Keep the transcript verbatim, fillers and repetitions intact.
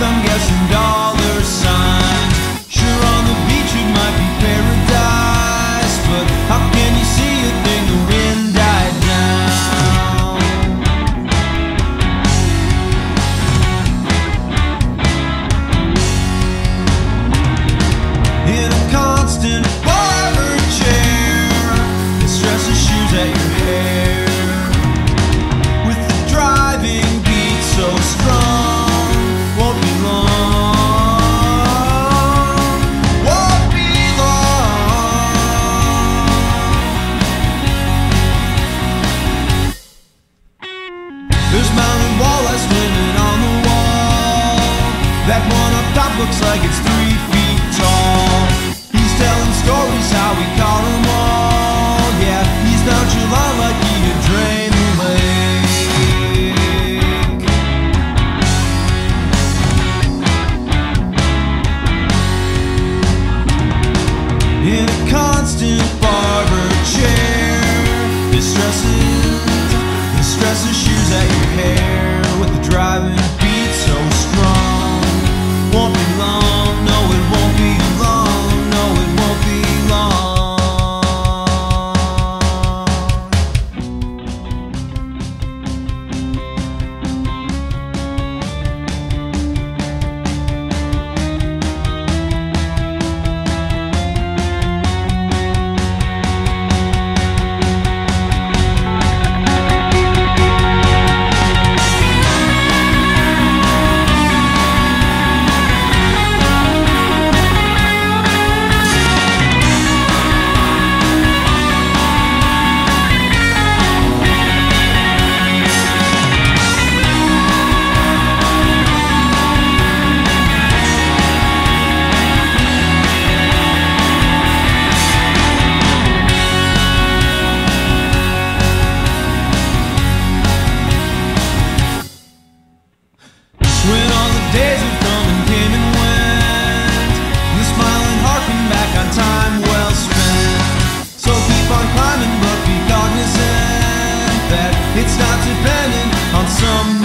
I'm guessing dollar signs. Sure, on the beach it might be paradise, but how can you see a thing? The wind died down. In a constant barber chair, it stresses shoes at your hair. With the driving beat so strong, won't be long, won't be long. There's mountain walleyes swimming on the wall. That one up top looks like it's three feet tall. He's telling stories how we caught them all. Yeah, he's nonchalant like he had drained the lake. In a constant barber chair, it stresses, it stresses shoes at your hair. With the driving beat so strong, won't be long, no it won't be long, no it won't be long. When all the days have come and came and went, you smile and harken back on time well spent. So keep on climbing, but be cognizant that it's not dependent on some